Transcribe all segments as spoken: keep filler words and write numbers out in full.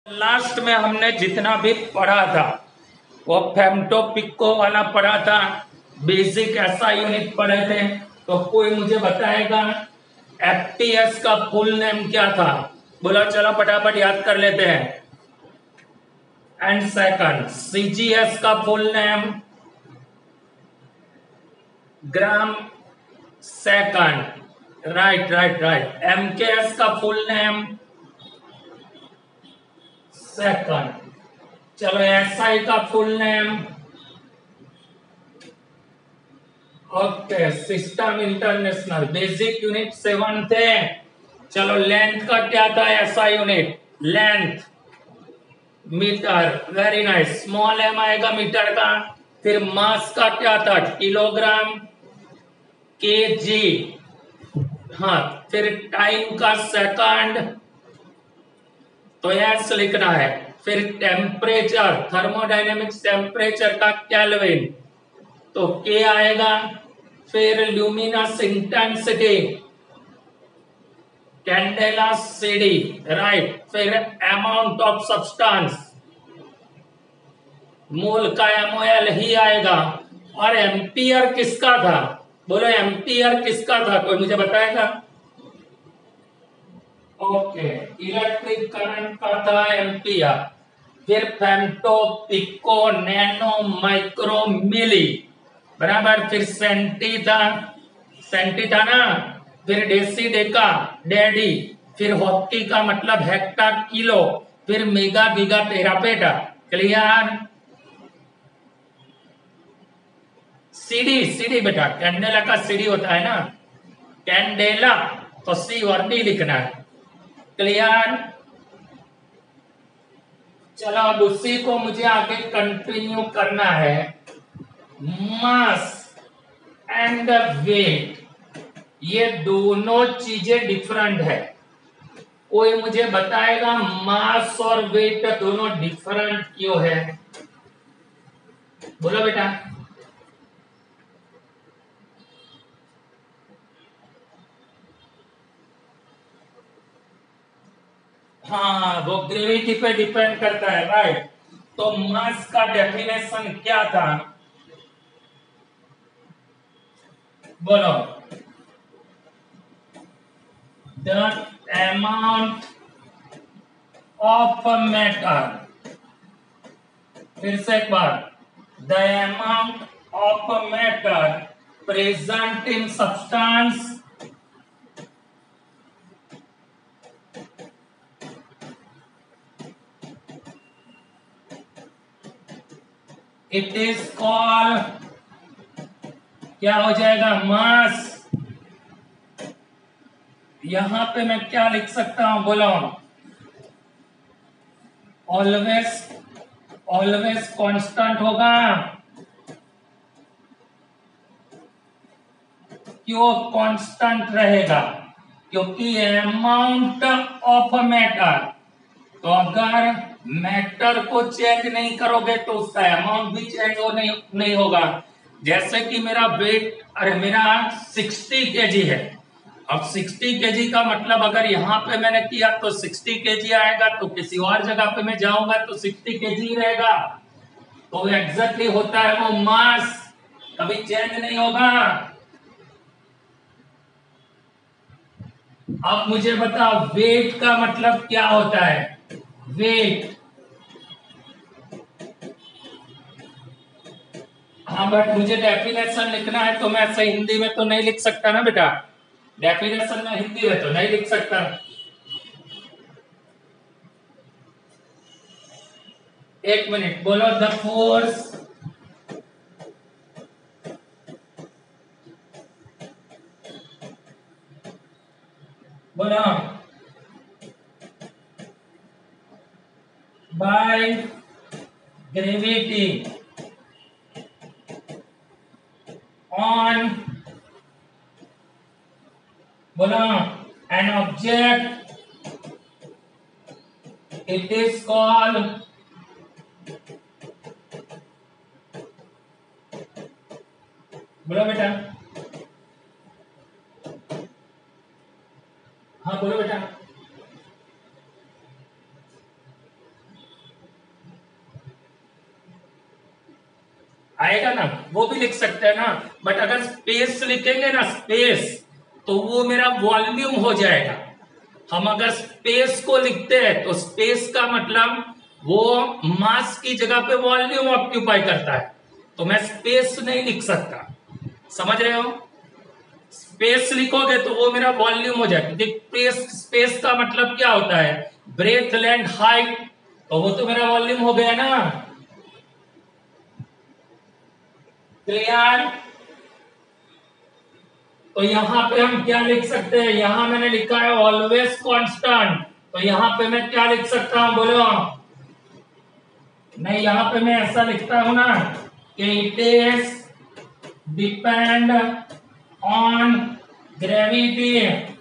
Last में हमने जितना भी पढ़ा था वो फेम्टो पिको वाला पढ़ा था, बेसिक ऐसा यूनिट पढ़े थे। तो कोई मुझे बताएगा एफटीएस का फुल नेम क्या था? बोला चलो फटाफट याद कर लेते हैं। एंड सेकंड, सीजीएस का full name gram second, right right right. MKS का फुल नेम सेकंड। चलो एसआई का full name, okay, system international. Basic unit seven थे। चलो लेंथ का क्या था? SI unit length metre, very nice. Small M आएगा मीटर का। फिर मास का क्या था? Kilogram KG. हाँ, फिर टाइम का सेकंड, तो एस लिखना है। फिर टेम्परेचर, थर्मोडायनेमिक्स टेम्परेचर का केल्विन, तो के आएगा। फिर luminous intensity candela CD, right. फिर अमाउंट ऑफ सब्सटेंस, मोल का एमओएल ही आएगा। और एम्पियर किसका था? बोलो एम्पियर किसका था? कोई मुझे बताएगा? ओके, इलेक्ट्रिक करंट का था एम्पियर। फिर femto, pico, nano, micro, milli, बराबर। फिर सेंटी था, सेंटी था ना। फिर डेसी, डेका, डैडी। फिर हॉकी का मतलब हेक्टा, किलो। फिर mega, giga, tera peta. Clear? CD, CD बेटा, कैंडेला का सीडी होता है ना, कैंडेला, तो सी और डी लिखना है। क्लियर? चलो अब उसी को मुझे आगे कंटिन्यू करना है। मास एंड वेट, ये दोनों चीजें डिफरेंट है। कोई मुझे बताएगा मास और वेट दोनों डिफरेंट क्यों है? बोलो बेटा। हाँ, वो ग्रेविटी पे डिपेंड करता है, राइट। तो मास का डेफिनेशन क्या था? बोलो। द अमाउंट ऑफ मैटर, फिर से एक बार, the amount of matter present in substance it is called, क्या हो जाएगा? मास। यहां पे मैं क्या लिख सकता हूं? बोलो। ऑलवेज, ऑलवेज कांस्टेंट होगा। क्यों कांस्टेंट रहेगा? क्योंकि अमाउंट ऑफ मैटर, तो अगर मैटर को चेंज नहीं करोगे तो उसका अमाउंट भी चेंज हो नहीं, नहीं होगा। जैसे कि मेरा वेट, अरे मेरा साठ केजी है। अब साठ केजी का मतलब अगर यहाँ पे मैंने किया तो साठ केजी आएगा, तो किसी और जगह पे मैं जाऊंगा तो साठ केजी रहेगा। तो एग्जैक्टली होता है वो मास, कभी चेंज नहीं होगा। अब मुझे बताओ वेट का मतलब क्या होता है? वेट, हाँ, बट मुझे डेफिनेशन लिखना है तो मैं ऐसे हिंदी में तो नहीं लिख सकता ना बेटा। डेफिनेशन में हिंदी में तो नहीं लिख सकता। एक मिनट, बोलो। द फोर्स बोलो बाय ग्रेविटी ऑन, बोलो, an object, it is called, बोलो बेटा। हाँ बोलो बेटा। आएगा ना, वो भी लिख सकते हैं ना। बट अगर स्पेस लिखेंगे ना, स्पेस, तो वो मेरा वॉल्यूम हो जाएगा। हम अगर स्पेस को लिखते हैं तो स्पेस का मतलब वो मास की जगह पे वॉल्यूम ऑक्यूपाई करता है, तो मैं स्पेस नहीं लिख सकता। समझ रहे हो? स्पेस लिखोगे तो वो मेरा वॉल्यूम हो जाएगा। स्पेस स्पेस का मतलब क्या होता है? ब्रेथ, लेंथ, हाइट, तो वो तो मेरा वॉल्यूम हो गया ना। क्लियर? तो यहां पे हम क्या लिख सकते हैं? यहां मैंने लिखा है ऑलवेज कांस्टेंट, तो यहां पे मैं क्या लिख सकता हूं? बोलो। नहीं, यहां पे मैं ऐसा लिखता हूं ना कि it is depend on gravity,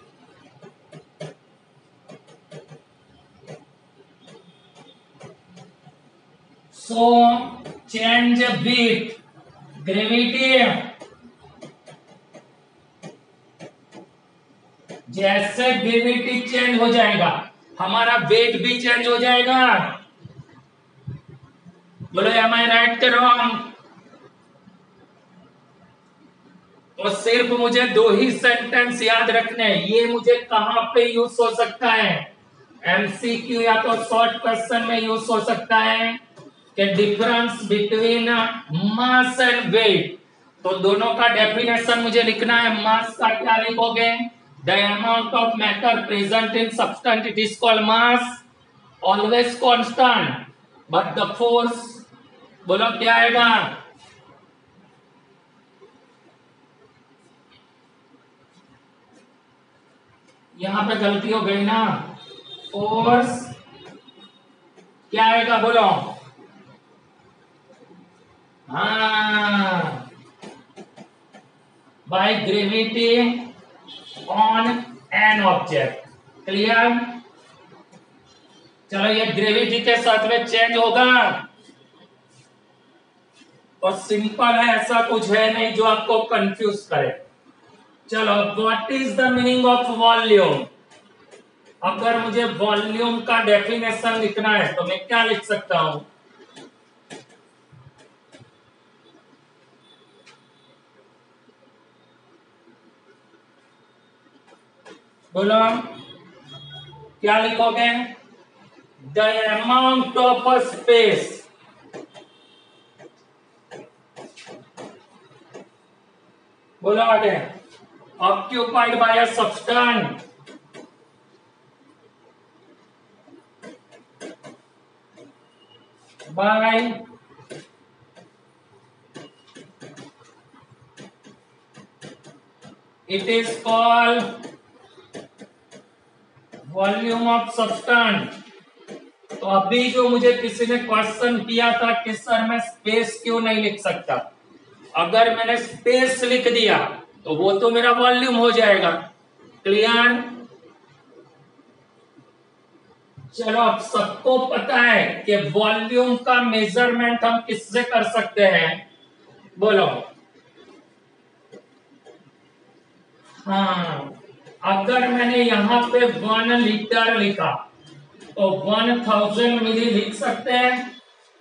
so change with gravity. जैसे ग्रेविटी चेंज हो जाएगा हमारा वेट भी चेंज हो जाएगा। बोलो, एम आई राइट कर रहा? तो सिर्फ मुझे दो ही सेंटेंस याद रखने हैं। ये मुझे कहां पे यूज हो सकता है? एमसीक्यू या तो शॉर्ट क्वेश्चन में यूज हो सकता है कि difference between mass and weight. तो दोनों का डेफिनेशन मुझे लिखना है। मास का क्या लिखोगे? The amount of matter present in substance, it is called mass, always constant, but the force, बोलो क्या आएगा? यहां पे गलती हो गई ना। फोर्स क्या आएगा? बोलो। हाँ, by gravity on an object. Clear? चलो, ये ग्रेविटी के साथ में चेंज होगा और सिंपल है, ऐसा कुछ है नहीं जो आपको कंफ्यूज करे। चलो, what is the meaning of volume? अगर मुझे वॉल्यूम का डेफिनेशन लिखना है तो मैं क्या लिख सकता हूं? बोलो, क्या लिखोगे? The amount of a space, बोलो आगे, occupied by a substance by it is called volume of substance. तो अभी जो मुझे किसी ने क्वेश्चन किया था कि सर मैं स्पेस क्यों नहीं लिख सकता, अगर मैंने स्पेस लिख दिया तो वो तो मेरा वॉल्यूम हो जाएगा। क्लियर? चलो, अब सबको पता है कि वॉल्यूम का मेजरमेंट हम किससे कर सकते हैं? बोलो। हाँ, अगर मैंने यहां पे वन लीटर लिखा तो वन थाउजेंड मिली लिख सकते हैं।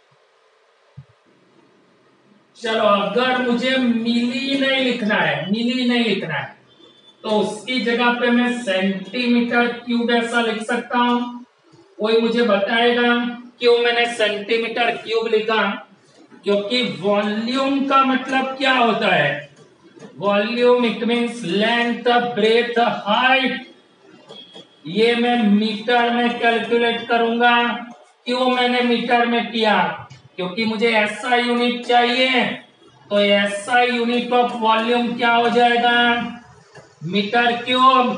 चलो, अगर मुझे मिली नहीं लिखना है, मिली नहीं लिखना है, तो उसकी जगह पे मैं सेंटीमीटर क्यूब ऐसा लिख सकता हूं। कोई मुझे बताएगा क्यों मैंने सेंटीमीटर क्यूब लिखा? क्योंकि वॉल्यूम का मतलब क्या होता है? Volume it means length, breadth, height. ये मैं मीटर में कैलकुलेट करूंगा। क्यों मैंने मीटर में किया? क्योंकि मुझे ऐसा यूनिट चाहिए, तो ऐसा यूनिट ऑफ वॉल्यूम क्या हो जाएगा? Metre cube.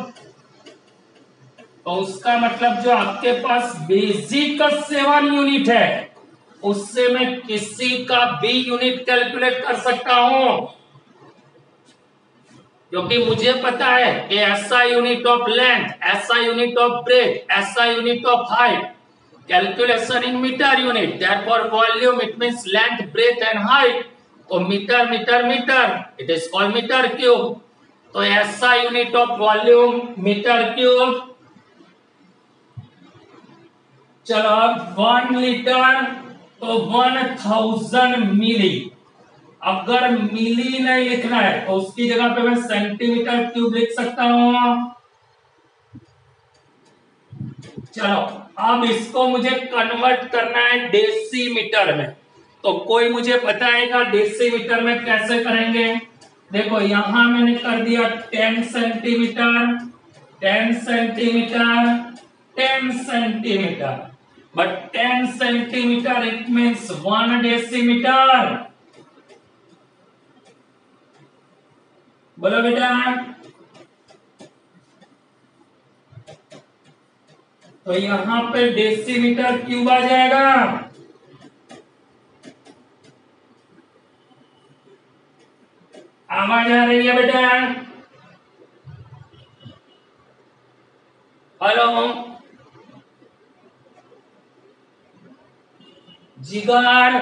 तो उसका मतलब जो आपके पास बेसिक सेवन यूनिट है उससे मैं किसी का भी यूनिट कैलकुलेट कर सकता हूं, क्योंकि मुझे पता है कि SI unit of length, SI unit of breadth, SI unit of height, calculation in metre unit, therefore volume it means length, breadth and height. तो metre metre metre, it is called metre cube. तो SI unit of volume metre cube. चलो, अब one litre तो one thousand milli. अगर milli नहीं लिखना है तो उसकी जगह पे मैं सेंटीमीटर क्यूब लिख सकता हूं। चलो अब इसको मुझे कन्वर्ट करना है डेसीमीटर में, तो कोई मुझे बताएगा डेसीमीटर में कैसे करेंगे? देखो यहां मैंने कर दिया ten centimetre, ten centimetre, ten centimetre, but ten centimetre it means one decimetre. बोलो बेटा। तो यहां पे डेसीमीटर क्यूब आ जाएगा। आवाज आ रही है बेटा? हेलो जिगर,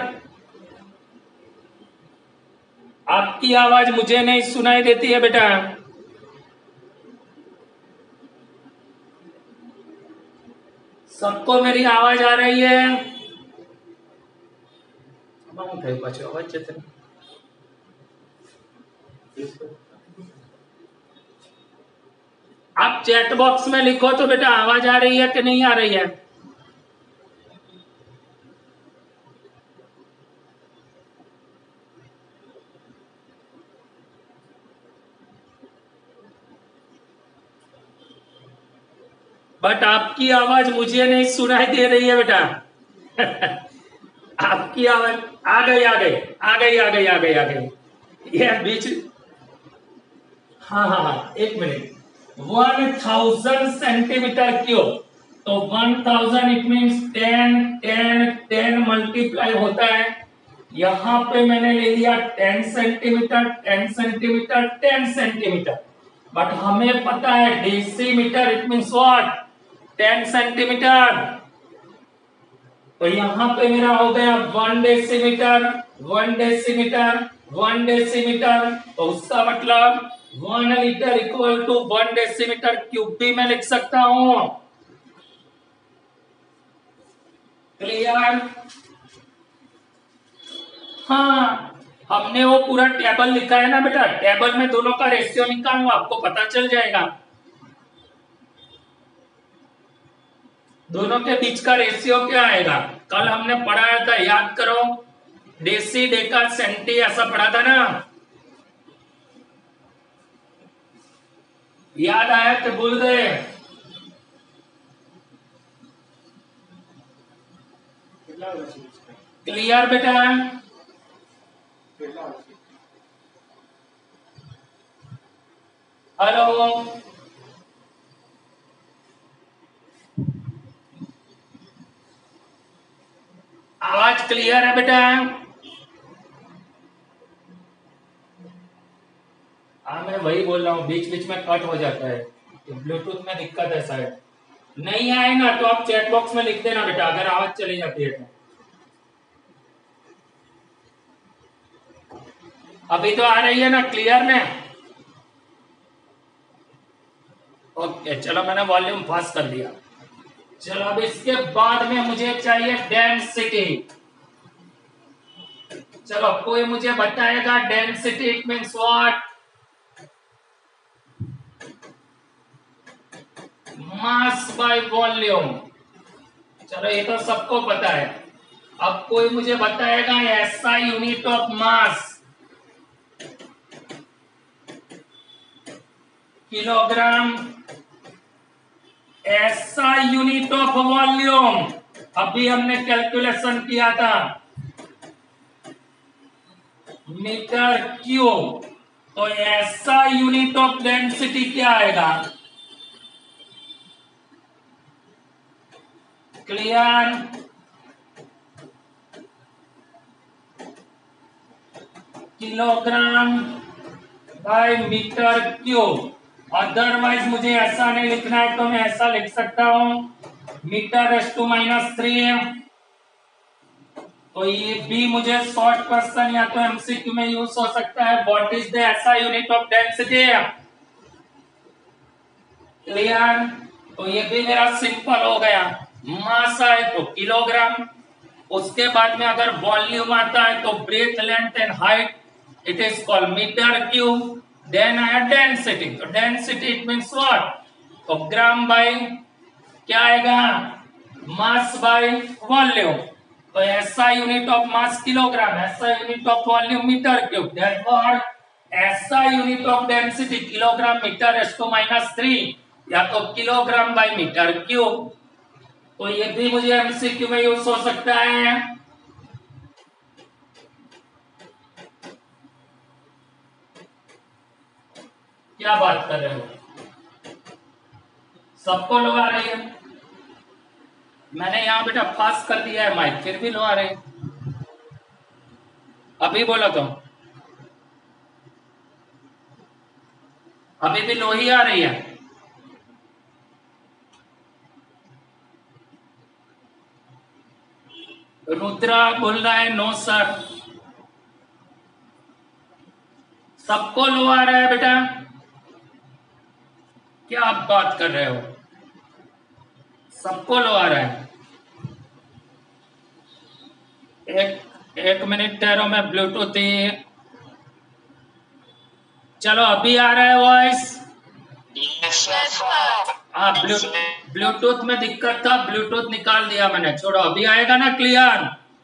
आपकी आवाज मुझे नहीं सुनाई देती है बेटा। सबको मेरी आवाज आ रही है? आप चैट बॉक्स में लिखो तो बेटा आवाज आ रही है कि नहीं आ रही है? बट आपकी आवाज मुझे नहीं सुनाई दे रही है बेटा। आपकी आवाज आ गई आ गई आ गई आ गई आ गई आ गई ये बीच। हाँ हाँ हाँ एक minute. One thousand centimetre cube, तो one thousand it means ten ten ten multiply होता है। यहां पे मैंने ले लिया ten centimetre, ten centimetre, ten centimetre, but हमें पता है decimetre it means what, ten centimetre. तो यहां पे मेरा हो गया one decimetre, one decimetre, one decimetre, तो उसका मतलब one litre equal to one decimetre cube भी मैं लिख सकता हूं। क्लियर? हाँ हमने वो पूरा टेबल लिखा है ना बेटा, टेबल में दोनों का रेशियो निकालो, आपको पता चल जाएगा दोनों के बीच का रेशियो क्या आएगा। कल हमने पढ़ाया था, याद करो, डेसी डेका सेंटी ऐसा पढ़ा था ना, याद आया कि भूल गए? क्लियर बेटा? हेलो आवाज क्लियर है बेटा? हाँ मैं वही बोल रहा हूँ, बीच बीच में कट हो जाता है, ब्लूटूथ में दिक्कत है शायद। नहीं आए ना तो आप चैट बॉक्स में लिख देना बेटा, अगर आवाज चली जाती है तो। अभी तो आ रही है ना, क्लियर ना? ओके चलो मैंने वॉल्यूम फास्ट कर दिया। चलो अब इसके बाद में मुझे चाहिए डेंसिटी। चलो कोई मुझे बताएगा density it means what? Mass by volume. चलो ये तो सबको पता है। अब कोई मुझे बताएगा SI unit of mass, kilogram, SI unit of volume. अभी हमने कैलकुलेशन किया था मीटर क्यूब, तो ऐसा यूनिट ऑफ डेंसिटी क्या आएगा? Clear? Kilogram by metre cube. Otherwise मुझे ऐसा नहीं लिखना है तो मैं ऐसा लिख सकता हूं metre S to minus three. तो ये भी मुझे शॉर्ट क्वेश्चन या तो एमसीक्यू में यूज हो सकता है, what is the SI unit of density. Clear? तो ये भी मेरा सिंपल हो गया। मास है तो किलोग्राम, उसके बाद में अगर वॉल्यूम आता है तो breadth length and height, it is called meter cube. Then I have density. तो density it means what? तो ग्राम बाई क्या आएगा? Mass by volume. तो SI unit of mass kilogram, SI unit of volume metre cube. Therefore SI unit of density kilogram metre S to minus three या तो kilogram by metre cube. तो ये भी मुझे एमसीक्यू में यूज हो सकता है. क्या बात कर रहे हो? सबको लो आ रही है. मैंने यहां बेटा पास कर दिया है माइक, फिर भी लो आ रही है. अभी बोलो तो अभी भी लो ही आ रही है. रुद्रा बोल रहा है नो सर. सबको लो आ रहा है बेटा. क्या आप बात कर रहे हो? सबको लो आ रहा है. एक एक मिनट ठहरो, मैं ब्लूटूथ ही. चलो अभी आ रहा है वॉइस. हाँ ब्लूटूथ में दिक्कत था, ब्लूटूथ निकाल दिया मैंने. छोड़ो, अभी आएगा ना क्लियर?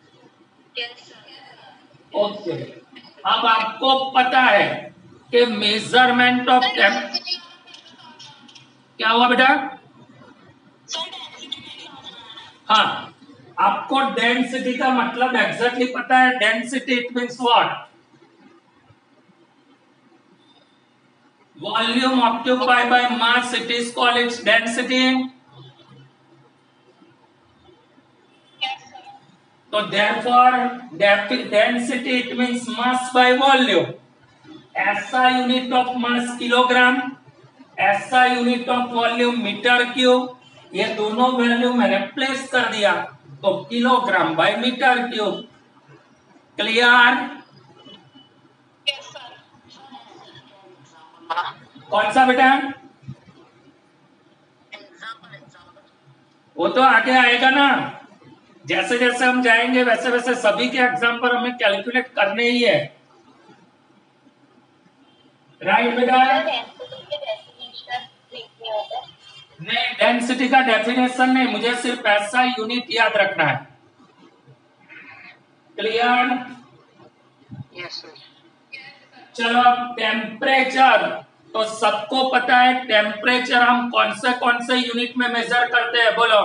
ओके. अब आपको पता है कि मेजरमेंट ऑफ क्या हुआ बेटा? हाँ, आपको डेंसिटी का मतलब एग्जैक्टली पता है. Density it means what? Volume occupied by mass, it is called its density. So therefore density it means mass by volume. SI unit of mass kilogram, SI unit of volume metre cube. ये दोनों value मैंने place कर दिया, तो kilogram by metre cube. Clear? कौन सा बेटा? वो तो आगे आएगा ना. जैसे जैसे हम जाएंगे वैसे वैसे सभी के एग्जाम पर हमें कैलकुलेट करने ही है. राइट बेटा? नहीं, डेंसिटी का डेफिनेशन नहीं, मुझे सिर्फ ऐसा यूनिट याद रखना है. क्लियर? Yes sir. चलो अब टेम्परेचर. तो सबको पता है टेम्परेचर हम कौन से कौन से यूनिट में मेजर करते हैं? बोलो.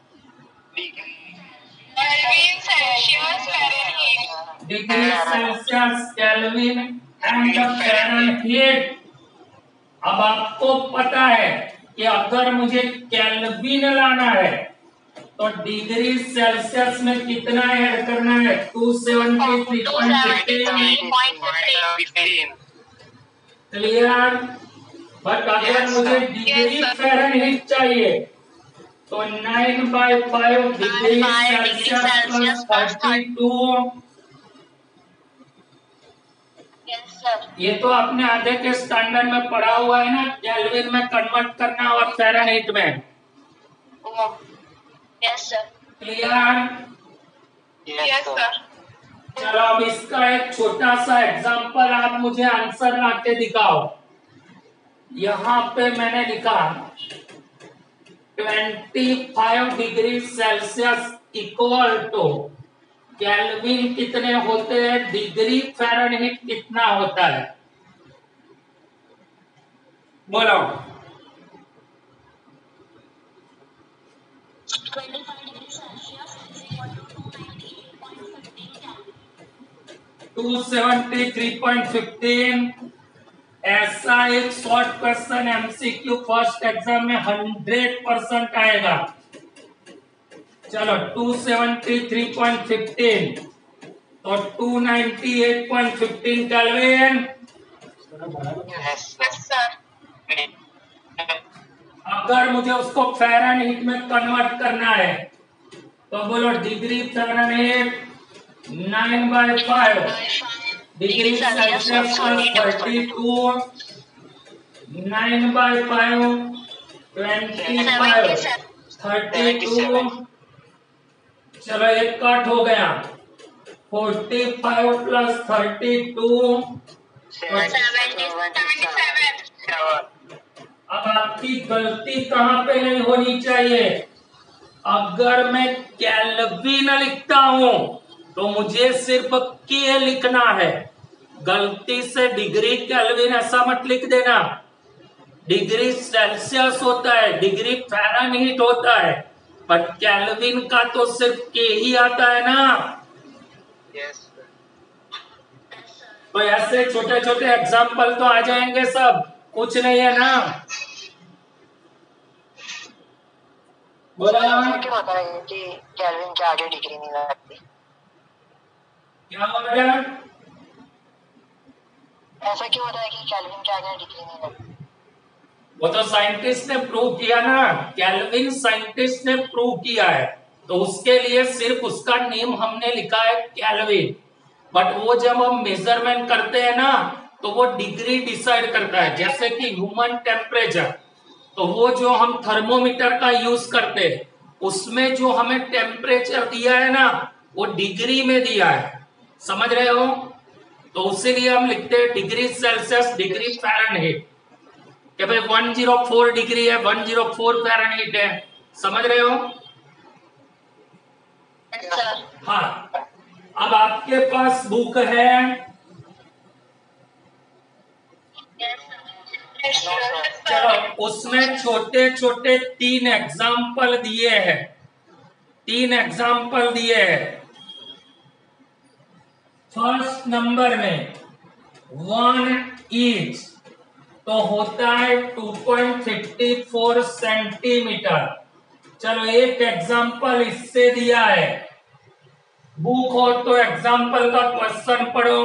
Degree Celsius, Kelvin and Fahrenheit. अब आपको पता है कि अगर मुझे केल्विन लाना है तो डिग्री सेल्सियस में कितना ऐड करना है? Two seventy three point fifteen. Clear? But अगर मुझे डिग्री फ़ारेनहीट चाहिए तो nine by five degree Celsius plus thirty two. ये तो अपने आधे के स्टैंडर्ड में पढ़ा हुआ है ना, केल्विन में कन्वर्ट करना और फ़ारेनहीट में. Yes sir. Clear? Yes sir. चलो अब इसका एक छोटा सा एग्जांपल आप मुझे आंसर लाके दिखाओ. यहाँ पे मैंने लिखा पच्चीस degree Celsius equal to kelvin कितने होते हैं, डिग्री फ़ारेनहीट कितना होता है? बोलो. Two seventy three point fifteen. ऐसा एक short question MCQ first exam में हंड्रेड परसेंट आएगा. चलो two seventy three point fifteen तो two ninety eight point fifteen kelvin. अगर मुझे उसको फ़ारेनहीट में कन्वर्ट करना है तो बोलो degree Fahrenheit nine by five degree Celsius plus thirty two. Nine by five twenty five thirty two. चलो एक कट हो गया. Forty five plus thirty two, अब आपकी गलती कहाँ पे नहीं होनी चाहिए? अगर मैं केल्विन लिखता हूं तो मुझे सिर्फ के लिखना है, गलती से डिग्री केल्विन ऐसा मत लिख देना। डिग्री सेल्सियस होता है, डिग्री फ़ारेनहीट होता है, पर केल्विन का तो सिर्फ के ही आता है ना। यस तो ऐसे छोटे छोटे एग्जाम्पल तो आ जाएंगे सब, कुछ नहीं है ना। बोला क्यों होता है कि केल्विन के आगे डिग्री नहीं लगती? क्या हो रहा है? ऐसा क्यों होता है कि केल्विन के आगे डिग्री नहीं लगती? वो तो साइंटिस्ट ने प्रूव किया ना, केल्विन साइंटिस्ट ने प्रूव किया है, तो उसके लिए सिर्फ उसका नेम हमने लिखा है केल्विन। बट वो जब हम मेजरमेंट करते हैं ना तो वो डिग्री डिसाइड करता है। जैसे कि ह्यूमन टेम्परेचर, तो वो जो हम थर्मोमीटर का यूज करते हैं उसमें जो हमें टेम्परेचर दिया है ना वो डिग्री में दिया है, समझ रहे हो? तो इसीलिए हम लिखते हैं डिग्री सेल्सियस, डिग्री फ़ारेनहीट, कि भाई वन ज़ीरो फोर डिग्री है, वन ज़ीरो फोर फ़ारेनहीट है, समझ रहे हो? हाँ, अब आपके पास बुक है, चलो उसमें छोटे छोटे तीन एग्जाम्पल दिए हैं, तीन एग्जाम्पल दिए हैं। फर्स्ट नंबर में वन इंच तो होता है two point fifty four centimetre. चलो एक एग्जाम्पल इससे दिया है, बुक हो तो एग्जाम्पल का क्वेश्चन पढ़ो।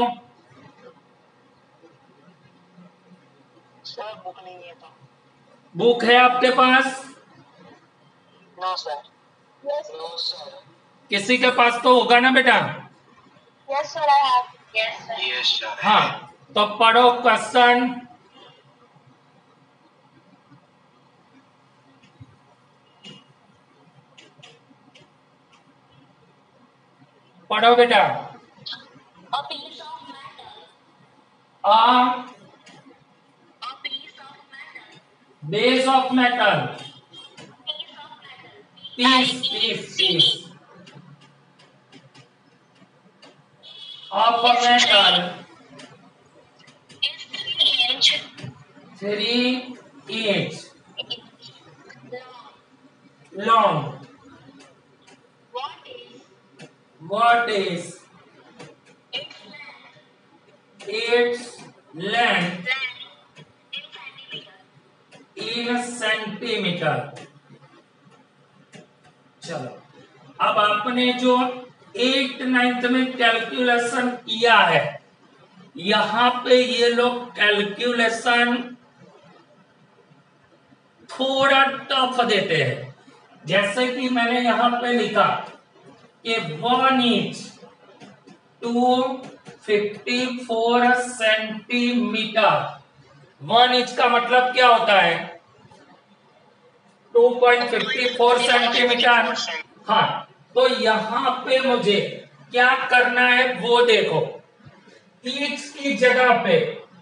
सर बुक नहीं है तो? बुक है आपके पास? No sir. No sir. किसी के पास तो होगा ना बेटा? Yes sir I have. Yes sir. Yes sir. हाँ, तो पढ़ो क्वेश्चन। पढ़ो बेटा। A piece of metal. Ah A piece of metal. Base of metal, Piece of metal. Piece piece piece of metal, Is three inch three inch long. Long. What is what is its length? Its length Length in centimeter. In centimetre. चलो अब आपने जो eight ninth में calculation किया है, यहाँ पे ये लोग कैलकुलेशन थोड़ा टफ देते हैं। जैसे कि मैंने यहाँ पे लिखा कि one inch two fifty four centimetre. One inch का मतलब क्या होता है? Two point fifty four centimetre. हाँ, तो यहाँ पे मुझे क्या करना है वो देखो। इंच की जगह पे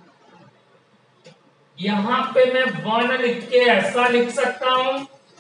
यहाँ पे मैं वन लिख के ऐसा लिख सकता हूं,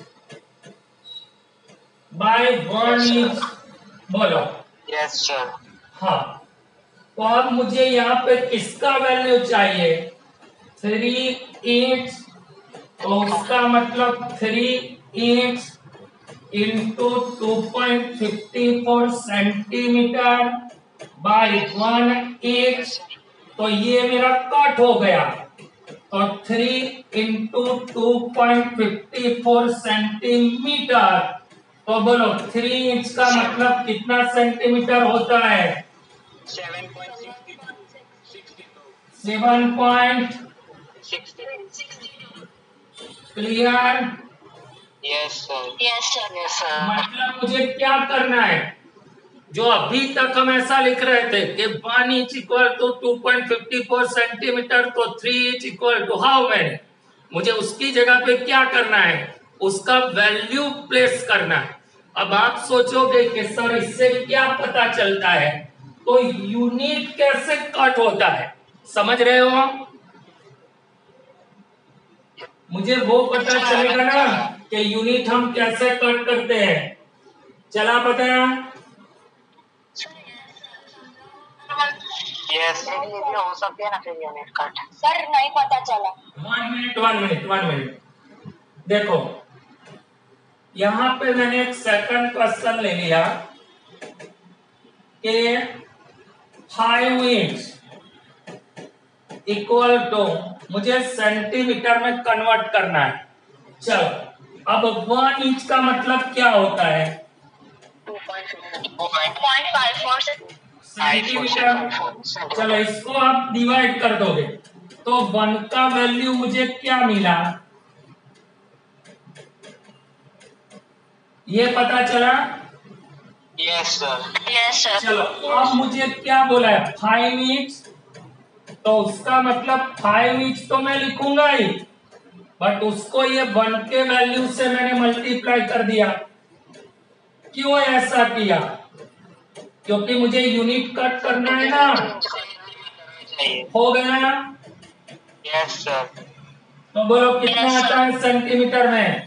बाय वन इंच। बोलो। Yes sir. हाँ, तो अब मुझे यहाँ पे किसका वैल्यू चाहिए? थ्री इंच, तो उसका मतलब three inch into two point fifty four centimetre by one inch, तो ये मेरा कट हो गया। तो three into two point fifty four centimetre, तो बोलो थ्री इंच का मतलब कितना सेंटीमीटर होता है? Seven point sixty two. Seven point sixty two. Clear? Yes sir. Yes sir. Yes sir. मतलब मुझे क्या करना है? जो अभी तक हम ऐसा लिख रहे थे कि one inch equal to two point fifty four centimetre, तो three inch equal to how many, मुझे उसकी जगह पे क्या करना है? उसका वैल्यू प्लेस करना है। अब आप सोचोगे कि सर इससे क्या पता चलता है तो यूनिट कैसे कट होता है, समझ रहे हो? मुझे वो पता चलेगा ना कि यूनिट हम कैसे कट करते हैं। चला पता? यस ये भी हो सकती है ना फिर यूनिट कट। सर नहीं पता चला। One minute one minute one minute देखो, यहाँ पे मैंने एक सेकंड क्वेश्चन ले लिया कि फाइव इंच इक्वल टू, मुझे सेंटीमीटर में कन्वर्ट करना है। चलो अब वन इंच का मतलब क्या होता है? सेंटीमीटर। चलो इसको आप डिवाइड कर दोगे तो वन का वैल्यू मुझे क्या मिला, ये पता चला? Yes sir. Yes sir. चलो अब मुझे क्या बोला है, फाइव इंच, तो उसका मतलब फाइव इंच तो मैं लिखूंगा ही, बट उसको ये वन के वैल्यू से मैंने मल्टीप्लाई कर दिया। क्यों ऐसा किया? क्योंकि मुझे यूनिट कट करना है ना। हो गया? Yes sir. तो बोलो कितना yes, आता है सेंटीमीटर में?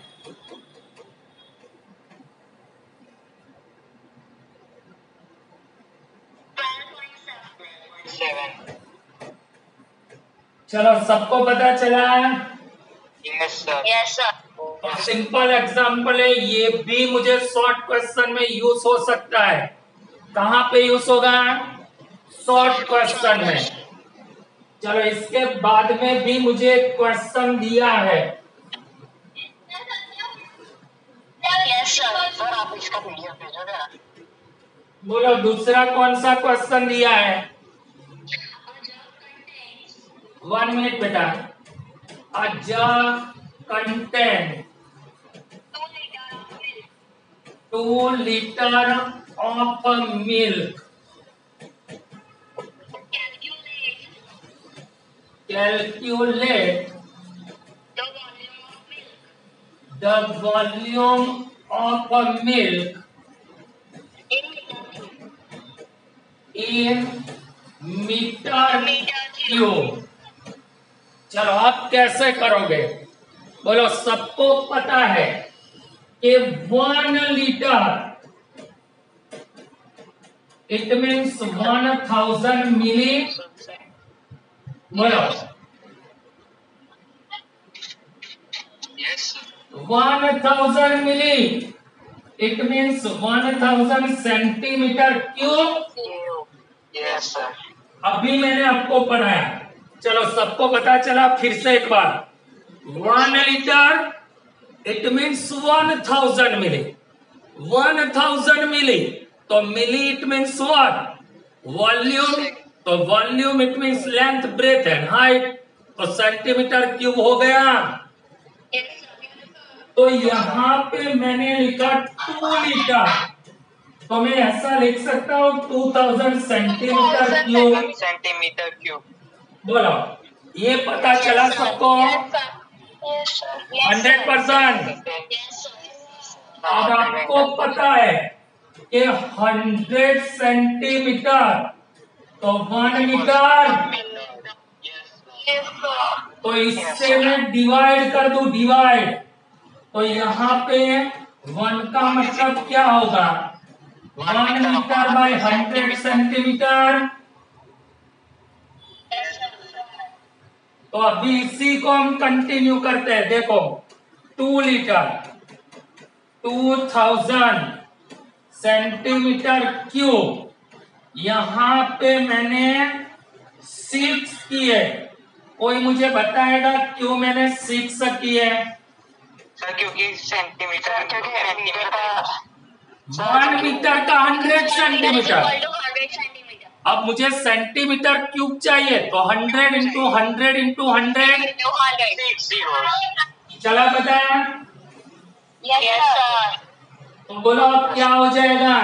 सेवन। चलो सबको पता चला? Yes sir. Yes sir. Simple example है, ये भी मुझे शॉर्ट क्वेश्चन में यूज हो सकता है। कहाँ पे यूज होगा? शॉर्ट क्वेश्चन में। चलो इसके बाद में भी मुझे क्वेश्चन दिया है। Yes sir. सर आप इसका पीडीएफ भेजोगे ना? बोलो दूसरा कौन सा क्वेश्चन दिया है? वन मिनट बेटा। A jar contain two liter of milk. Calculate the volume of milk in meter cube. चलो आप कैसे करोगे? बोलो सबको पता है कि one litre it means one thousand milli. बोलो one thousand milli it means one thousand centimetre cube. Yes sir. अभी मैंने आपको पढ़ाया, चलो सबको पता चला। फिर से एक बार, one litre it means one thousand milli, one thousand milli तो milli it means what? Volume. तो volume it means length breadth and height, तो सेंटीमीटर क्यूब हो गया। तो यहाँ पे मैंने लिखा टू लीटर, तो मैं ऐसा लिख सकता हूँ two thousand centimetre cube. Centimetre cube. बोलो ये पता चला सबको? Hundred percent. अब आपको पता है कि हंड्रेड सेंटीमीटर तो वन मीटर, तो इससे मैं डिवाइड कर दूं, डिवाइड, तो यहाँ पे वन का मतलब क्या होगा? One metre by hundred centimetre. तो अभी इसी को हम कंटिन्यू करते हैं। देखो two litre two thousand centimetre cube, यहाँ पे मैंने सिक्स किए। कोई मुझे बताएगा क्यों मैंने सिक्स किए? सर क्योंकि सेंटीमीटर, क्योंकि सेंटीमीटर वन मीटर का हंड्रेड सेंटीमीटर। अब मुझे सेंटीमीटर क्यूब चाहिए, तो hundred into hundred into hundred चला पता है? Yes sir. तो बोलो अब क्या हो जाएगा?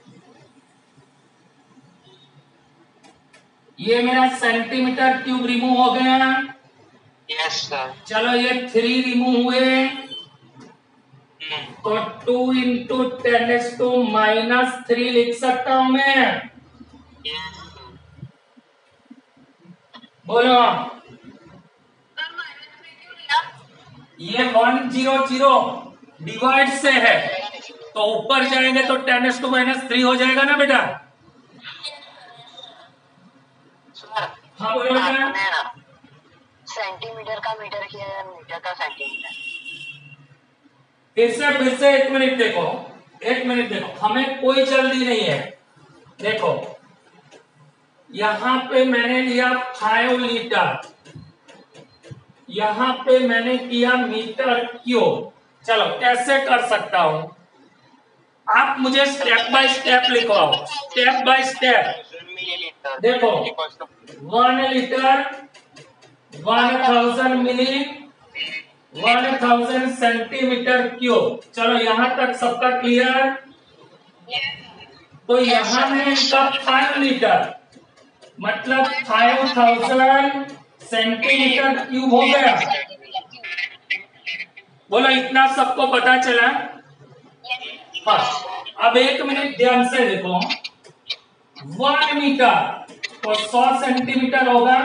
ये मेरा सेंटीमीटर क्यूब रिमूव हो गया। Yes sir. चलो ये थ्री रिमूव हुए, तो two into ten S to minus three लिख सकता हूं मैं। बोलो। ये वन जीरो जीरो डिवाइड से है, तो ऊपर जाएंगे तो ten S to minus three हो जाएगा ना बेटा। हाँ बोलो बेटा। सेंटीमीटर का मीटर किया या मीटर का सेंटीमीटर। फिर से फिर से एक मिनट देखो, एक मिनट देखो, हमें कोई जल्दी नहीं है। देखो यहां पे मैंने लिया फाइव लीटर, यहां पे मैंने किया मीटर क्यूब। चलो कैसे कर सकता हूं, आप मुझे स्टेप बाय स्टेप लिखवाओ, स्टेप बाय स्टेप। देखो one litre, one thousand milli, one thousand centimetre cube. चलो यहां तक सबका क्लियर। तो यहां में इसका फाइव लीटर मतलब फाइव थाउजेंड सेंटीमीटर क्यूब हो गया। बोलो इतना सबको पता चला। हाँ अब एक मिनट ध्यान से देखो, वन मीटर तो सौ सेंटीमीटर होगा।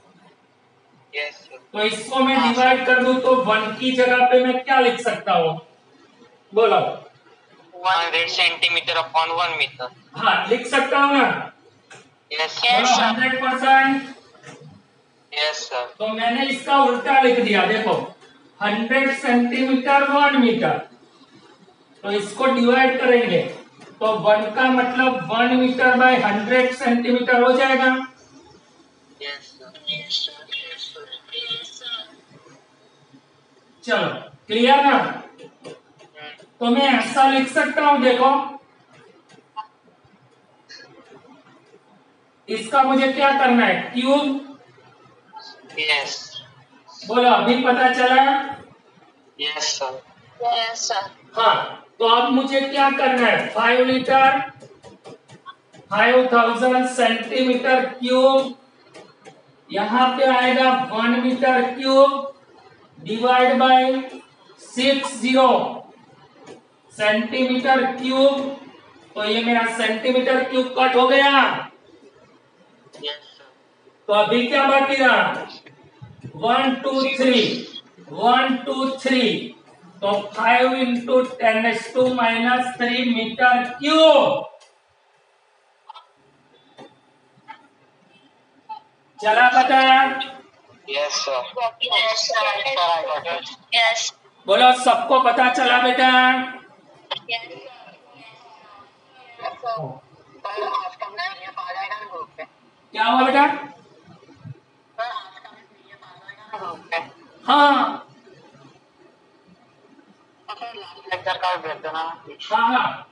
तो इसको मैं डिवाइड कर दूं तो वन की जगह पे मैं क्या लिख सकता हूँ, बोलो। Hundred centimetre upon one metre. हाँ लिख सकता हूँ ना। Yes hundred percent. Yes sir. तो मैंने इसका उल्टा लिख दिया। देखो हंड्रेड सेंटीमीटर वन मीटर, तो इसको डिवाइड करेंगे तो वन का मतलब one metre by hundred centimetre हो जाएगा। Yes sir. चलो क्लियर ना। तो मैं ऐसा लिख सकता हूं, देखो इसका मुझे क्या करना है, क्यूब। यस। बोलो अभी पता चला। Yes sir. Yes sir. हाँ तो अब मुझे क्या करना है, five litre, five thousand centimetre cube, यहां पे आएगा one metre cube divide by six zero centimetre cube. तो ये मेरा सेंटीमीटर क्यूब कट हो गया। Yes sir. तो अभी क्या बाकी रहा, one two three, one two three, तो five into ten S to minus three metre cube. चला पता। Yes sir. Yes sir. Yes. बोलो सबको पता चला बेटा। क्या हुआ बेटा। हाँ हाँ हाँ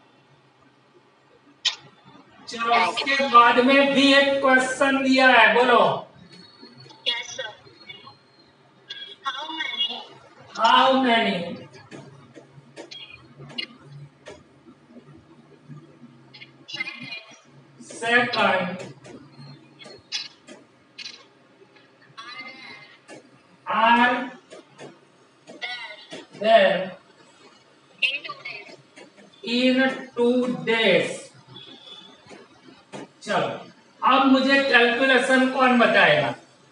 चलो उसके बाद में भी एक क्वेश्चन दिया है, बोलो। Yes, sir. How many how many second are there in two days? In two days. चलो अब मुझे कैलकुलेशन कौन बताएगा।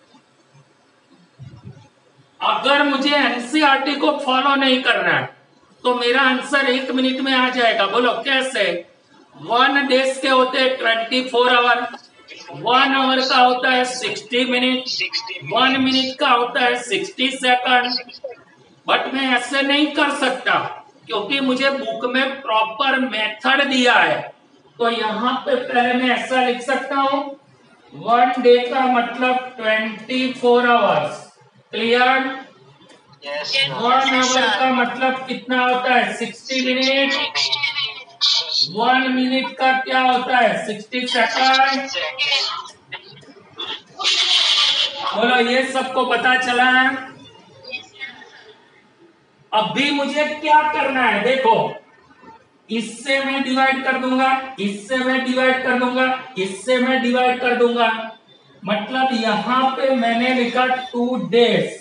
अगर मुझे एनसीईआरटी को फॉलो नहीं करना है तो मेरा आंसर एक मिनट में आ जाएगा। बोलो कैसे। वन डेज के होते हैं twenty four hour, one hour का होता है सिक्सटी मिनट, वन मिनट का होता है सिक्सटी सेकंड। बट मैं ऐसे नहीं कर सकता क्योंकि मुझे बुक में प्रॉपर मेथड दिया है। तो यहाँ पे पहले मैं ऐसा लिख सकता हूँ, वन डे का मतलब twenty four hours. Clear. Yes one hour का मतलब कितना होता है, सिक्सटी मिनट। वन मिनट का क्या होता है, सिक्सटी सेकंड। बोलो ये सबको पता चला है। अभी मुझे क्या करना है, देखो इससे मैं डिवाइड कर दूंगा, इससे मैं डिवाइड कर दूंगा, इससे मैं डिवाइड कर दूंगा। मतलब यहां पे मैंने लिखा टू डेज,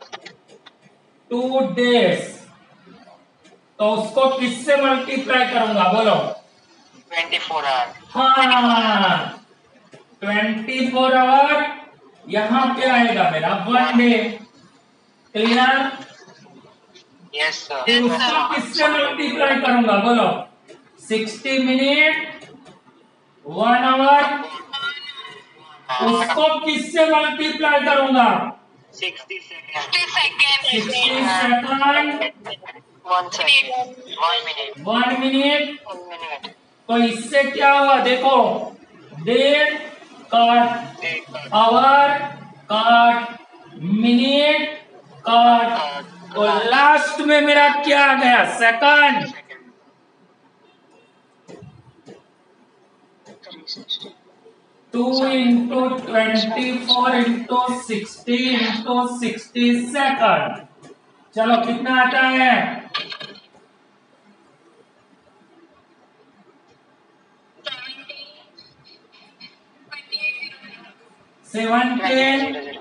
टू डेज, तो उसको किससे मल्टीप्लाई करूंगा, बोलो। Twenty four hour. हाँ ट्वेंटी फोर आवर यहाँ पे आएगा मेरा one day. Clear? Yes sir. फिर उसको किससे मल्टीप्लाई करूंगा बोलो? सिक्सटी मिनट वन आवर, उसको किससे मल्टीप्लाई करूंगा? Sixty second sixty second one second one minute one minute. One minute तो इससे क्या हुआ देखो, day cut, hour cut, minute cut, तो लास्ट में मेरा क्या आ गया? Second. Two into twenty four into sixty into sixty second. चलो कितना आता है? सेवनटीन।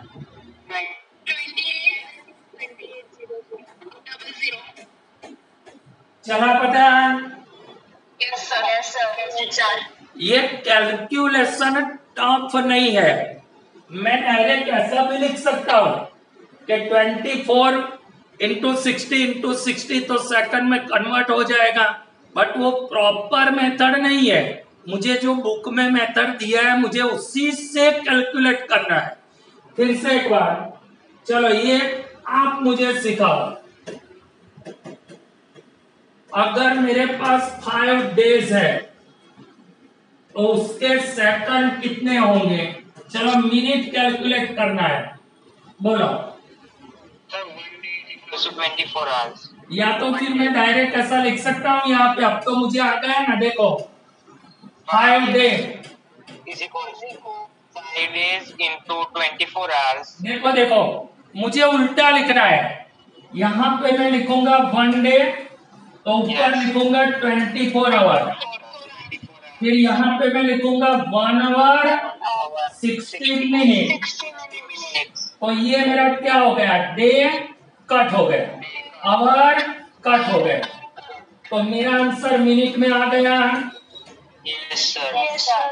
चला पता? Yes, sir. Yes, sir. Yes, sir. ये कैलकुलेशन टफ नहीं है। मैं डायरेक्ट ऐसा भी लिख सकता हूँ कि twenty four into sixty into sixty तो सेकंड में कन्वर्ट हो जाएगा, बट वो प्रॉपर मेथड नहीं है। मुझे जो बुक में मेथड दिया है मुझे उसी से कैलकुलेट करना है। फिर से एक बार, चलो ये आप मुझे सिखाओ। अगर मेरे पास फाइव डेज है तो उसके सेकंड कितने होंगे? चलो मिनट कैलकुलेट करना है, बोलो। Twenty four hours. या तो फिर मैं डायरेक्ट ऐसा लिख सकता हूँ यहाँ पे, अब तो मुझे आ गया ना, देखो five day is equal to five days into twenty four hours. देखो देखो मुझे उल्टा लिखना है। यहाँ पे मैं लिखूंगा वन डे, तो ऊपर लिखूंगा ट्वेंटी फोर आवर। फिर यहाँ पे मैं लिखूंगा वन आवर सिक्सटी मिनट। तो ये मेरा क्या हो गया? डे कट हो गया, आवर कट हो गया, तो मेरा आंसर मिनट में आ गया। Yes sir. Yes, sir.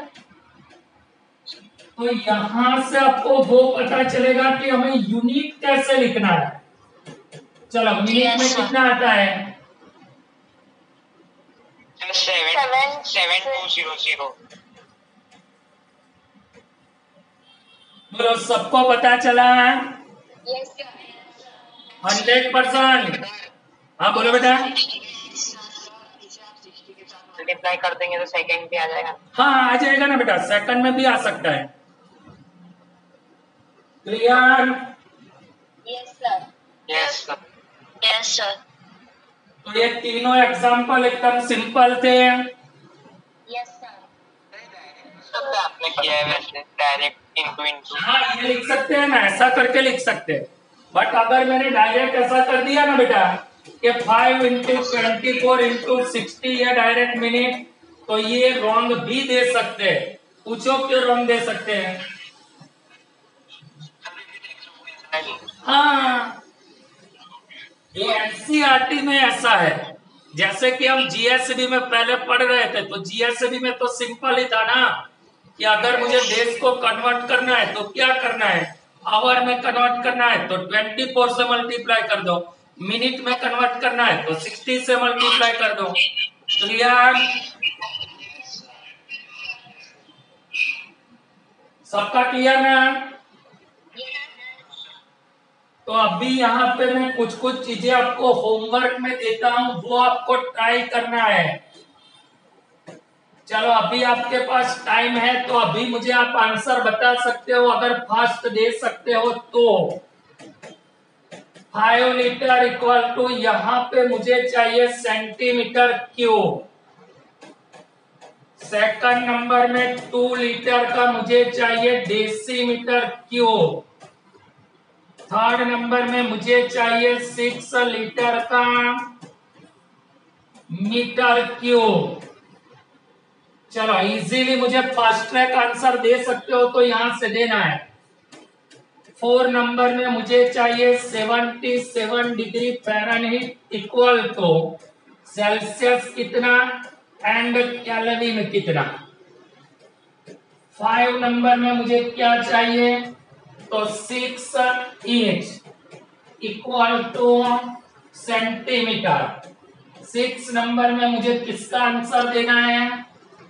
तो यहाँ से आपको वो पता चलेगा कि हमें यूनिट कैसे लिखना है। चलो मिनट में कितना आता है? Seven seven two zero zero. बोलो, सबको पता चला? Yes, sir. Hundred percent. हाँ बोलो बेटा। मल्टीप्लाई कर देंगे तो सेकंड पे आ जाएगा। हाँ आ जाएगा ना बेटा, सेकंड में भी आ सकता है। Clear? Yes, sir. Yes sir. Yes, sir. तो ये तीनों एग्जाम्पल एकदम सिंपल थे। Yes, sir. आपने किया है वैसे डायरेक्ट इनटू इनटू। हाँ ये लिख सकते हैं ना, ऐसा करके लिख सकते हैं। बट अगर मैंने डायरेक्ट ऐसा कर दिया ना बेटा कि five into twenty four into sixty या डायरेक्ट मिनट, तो ये रॉन्ग भी दे सकते हैं। पूछो क्यों रॉन्ग दे सकते हैं? हाँ ये एनसीईआरटी में ऐसा है। जैसे कि हम जीएसबी में पहले पढ़ रहे थे, तो जीएसबी में तो सिंपल ही था ना कि अगर मुझे डेज को कन्वर्ट करना है तो क्या करना है? आवर में कन्वर्ट करना है तो ट्वेंटी फोर से मल्टीप्लाई कर दो, मिनट में कन्वर्ट करना है तो सिक्सटी से मल्टीप्लाई कर दो। क्लियर? सबका क्लियर ना? तो अभी यहाँ पे मैं कुछ कुछ चीजें आपको होमवर्क में देता हूँ, वो आपको ट्राई करना है। चलो अभी आपके पास टाइम है तो अभी मुझे आप आंसर बता सकते हो, अगर फास्ट दे सकते हो तो। फाइव लीटर इक्वल टू यहाँ पे मुझे चाहिए सेंटीमीटर क्यूब। सेकंड नंबर में टू लीटर का मुझे चाहिए डेसीमीटर क्यूब। थर्ड नंबर में मुझे चाहिए सिक्स लीटर का मीटर क्यूब। चलो इजीली मुझे फास्ट ट्रैक आंसर दे सकते हो तो यहां से देना है। फोर नंबर में मुझे चाहिए seventy seven degree Fahrenheit equal to Celsius कितना एंड केल्विन कितना। फाइव नंबर में मुझे क्या चाहिए, तो six inch equal to centimetre. Six number में मुझे किसका आंसर देना है,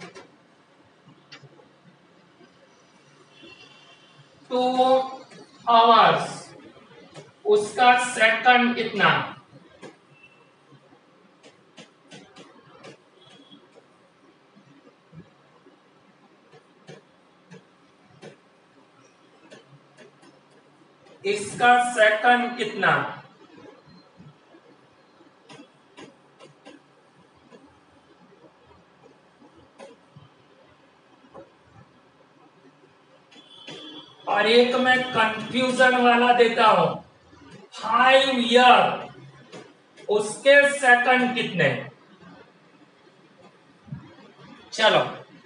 टू आवर्स, उसका सेकंड कितना, इसका सेकंड कितना, और एक मैं कंफ्यूजन वाला देता हूं, फाइव ईयर, उसके सेकंड कितने। चलो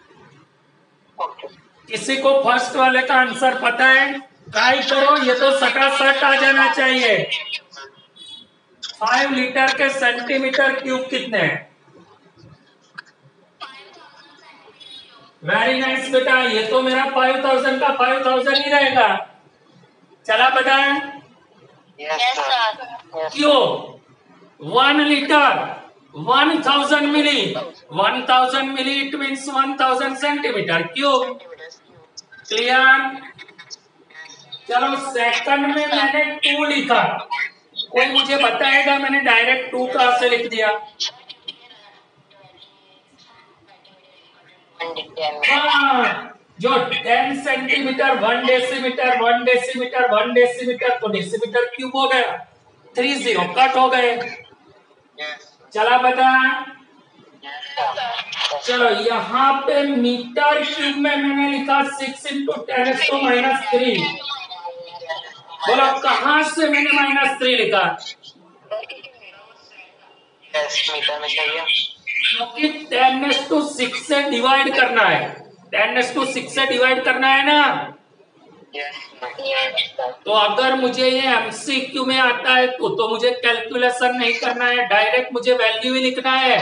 किसी को फर्स्ट वाले का आंसर पता है, ट्राई करो, ये तो सटासट आ जाना चाहिए। फाइव लीटर के सेंटीमीटर क्यूब कितने हैं। वेरी नाइस बेटा, ये तो मेरा फाइव थाउजेंड का फाइव थाउजेंड ही रहेगा। चला बताएं, Yes, sir. क्यों, one litre one thousand milli, one thousand milli it means one thousand centimetre cube. Clear. चलो सेकंड में मैंने टू लिखा, कोई मुझे बताएगा मैंने डायरेक्ट टू कहां से लिख दिया। हाँ, जो ten centimetre one decimetre one decimetre one decimetre तो डेसीमीटर क्यूब हो गया, थ्री जीरो कट हो गए। चला बता, चलो यहाँ पे मीटर क्यूब में मैंने लिखा six into ten two minus three. बोलो कहाँ से मैंने माइनस थ्री लिखा, मीटर में चाहिए, क्योंकि टेन टू सिक्स से डिवाइड करना है, टेन टू सिक्स से डिवाइड करना है ना। Yes, sir. तो अगर मुझे ये एमसीक्यू में आता है तो, तो मुझे कैलकुलेशन नहीं करना है, डायरेक्ट मुझे वैल्यू ही लिखना है।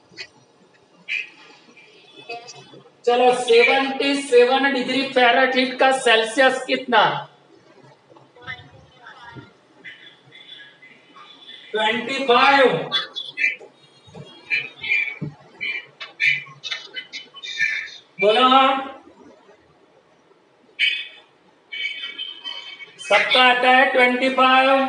चलो सेवेंटी सेवन डिग्री फ़ारेनहाइट का सेल्सियस कितना, ट्वेंटी फाइव। बोलो सबका आता है ट्वेंटी फाइव।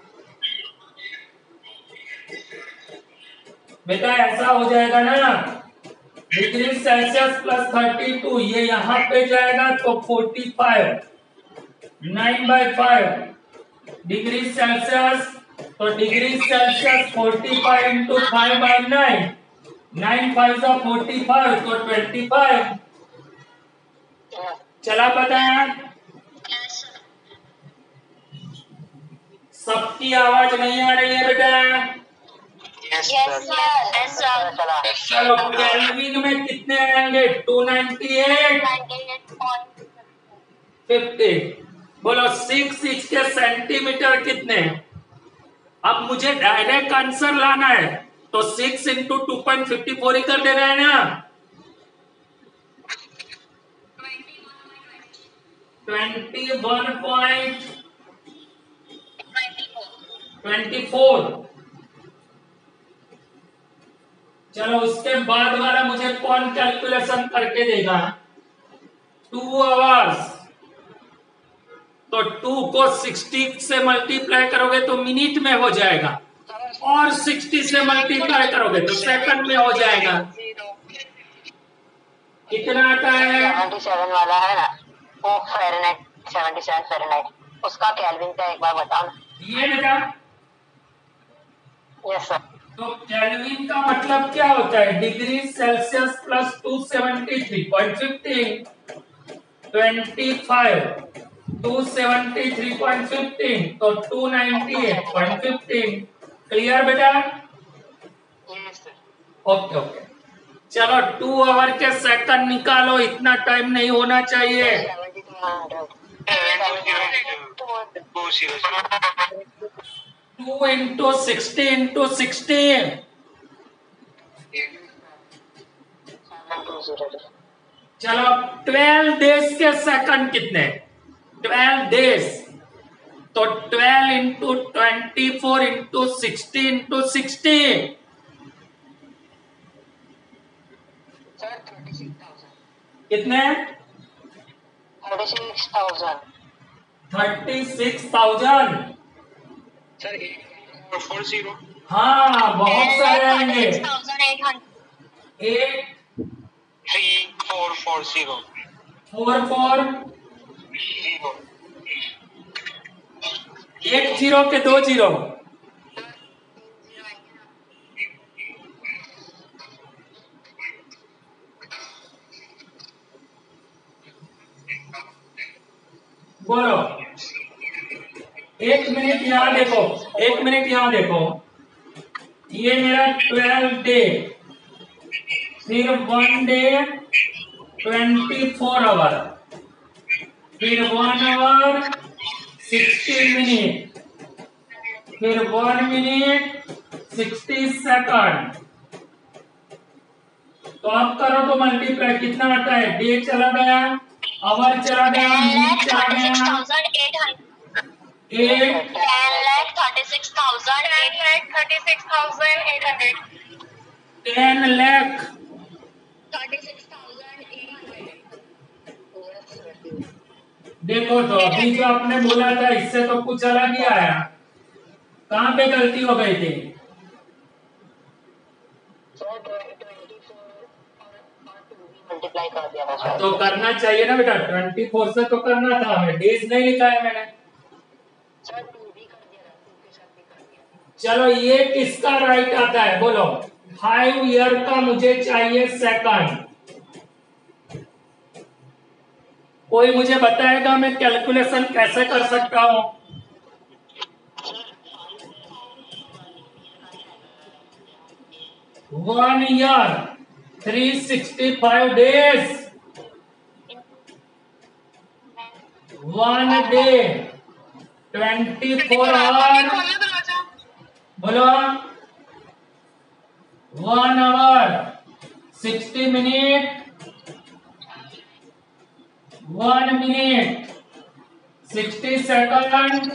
बेटा ऐसा हो जाएगा ना, degree Celsius plus thirty two, ये यहाँ पे जाएगा तो forty five, nine by five degree Celsius, तो degree Celsius forty five into five by nine, nine five जा फोर्टी फाइव तो ट्वेंटी फाइव। चला पता है, सबकी आवाज नहीं आ रही है बेटा। Yes, sir. Yes, sir. चलो केल्विन में कितने आएंगे, two ninety eight ninety-eight point fifty. बोलो सिक्स इंच के सेंटीमीटर कितने। अब मुझे डायरेक्ट आंसर लाना है तो six into two point fifty four ही कर देना है ना, twenty one point twenty four. चलो उसके बाद वाला मुझे कौन कैलकुलेशन करके देगा, टू आवर्स, तो टू को सिक्सटी से मल्टीप्लाई करोगे तो मिनट में हो जाएगा, और सिक्सटी से मल्टीप्लाई करोगे तो सेकंड में हो जाएगा। कितना आता है, सेवेंटी सेवन वाला है ना, वो फ़ारेनहाइट, सेवेंटी सेवन फ़ारेनहाइट, उसका केल्विन का एक बार बताओ ना। ये बेटा, यस सर। तो केल्विन का मतलब क्या होता है, degree Celsius plus two seventy three point fifteen, twenty five two seventy three point fifteen तो two ninety eight point fifteen. Clear बेटा, ओके ओके। चलो टू आवर के सेकंड निकालो, इतना टाइम नहीं होना चाहिए। Two into sixty into sixteen, चलो ट्वेल्व डेज के सेकंड कितने? ट्वेल्व डेज तो twelve into twenty four into sixty into sixty sir thirty six thousand. कितने? Thirty six thousand. Thirty six thousand. Sir eight four zero. हाँ बहुत सारे आएंगे। thirty-six thousand eight hundred. Eight three four four zero four four zero. एक zero के दो zero. बोलो एक मिनट यहाँ देखो, एक मिनट यहाँ देखो। ये मेरा ट्वेल्व डे, फिर one day twenty four hour, फिर वन आवर सिक्सटी मिनट, फिर वन मिनट सिक्सटी सेकंड। तो आप करो तो मल्टीप्लाई कितना आता है? डे चला गया, आवर चला गया, मिनट चला thirty-six गया, thousand eight hundred. Eight ten lakh thirty-six thousand eight hundred. thirty-six thousand eight hundred. Ten lakh thirty-six thousand eight hundred. देखो तो अभी जो आपने बोला था इससे तो कुछ अलग ही आया। कहाँ पे गलती हो गई थी? मल्टीप्लाई कर दिया था सर। तो करना चाहिए ना बेटा, ट्वेंटी फोर से तो करना था हमें, डेज नहीं लिखा है मैंने। सर टू भी कर दिया था, टू के साथ भी कर दिया। चलो ये किसका राइट आता है बोलो? फाइव ईयर का मुझे चाहिए सेकंड। कोई मुझे बताएगा मैं कैलकुलेशन कैसे कर सकता हूं? One year three sixty five days, one day twenty four hour, बोलो one hour sixty minute, one minute sixty second.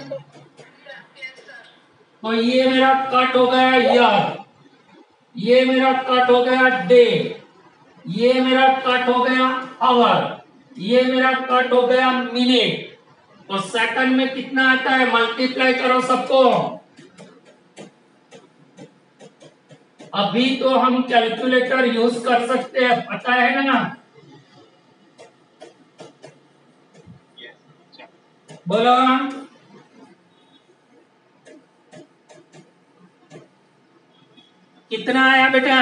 तो ये मेरा कट हो गया ईयर, ये मेरा कट हो गया डे, ये मेरा कट हो गया आवर, ये मेरा कट हो गया मिनट। तो सेकंड में कितना आता है? मल्टीप्लाई करो सबको। अभी तो हम कैलकुलेटर यूज कर सकते हैं, पता है ना? बोलो कितना आया बेटा?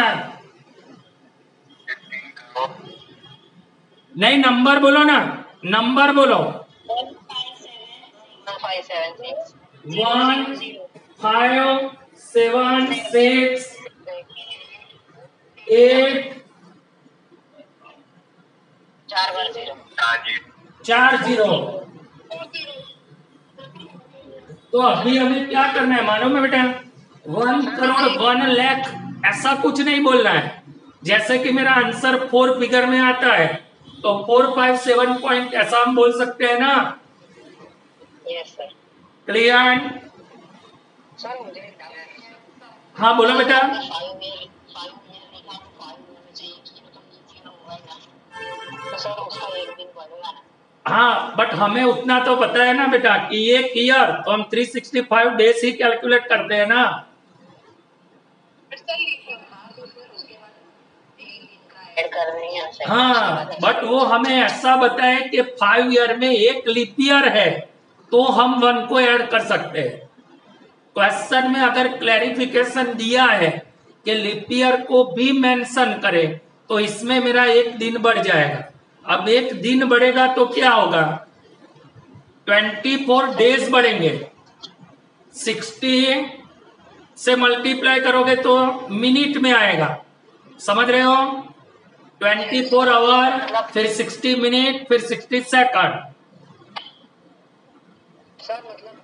नहीं नंबर बोलो ना, नंबर बोलो। Five seven six one five seven six eight चार वन जीरो। चार जीरो। तो अभी हमें क्या करना है मालूम है बेटा? वन करोड़ वन लाख ऐसा कुछ नहीं बोलना है। जैसे कि मेरा आंसर फोर फिगर में आता है तो फोर फाइव सेवन पॉइंट ऐसा हम बोल सकते हैं ना? Yes sir. क्लियर? सर मुझे हाँ बोलो बेटा। फाइव में फाइव में लिखा तो फाइव में से एक ही तो नीचे ना होगा ना, तो सर उसका एक दिन बढ़ेगा ना? हाँ बट हमें उतना तो पता है ना बेटा कि एक ईयर तो हम थ्री सिक्सटी फाइव डेज ही कैलकुलेट करते हैं ना। ऐड करनी है सर। हाँ बट वो हमें ऐसा बताए कि फाइव ईयर में एक लीप ईयर है तो हम वन को ऐड कर सकते हैं। क्वेश्चन में अगर क्लैरिफिकेशन दिया है कि लीप ईयर को भी मेंशन करे तो इसमें मेरा एक दिन बढ़ जाएगा। अब एक दिन बढ़ेगा तो क्या होगा? ट्वेंटी फोर डेज बढ़ेंगे। सिक्सटी से मल्टीप्लाई करोगे तो मिनट में आएगा, समझ रहे हो? ट्वेंटी फोर आवर, फिर सिक्सटी मिनट, फिर सिक्सटी सेकंड। सर मतलब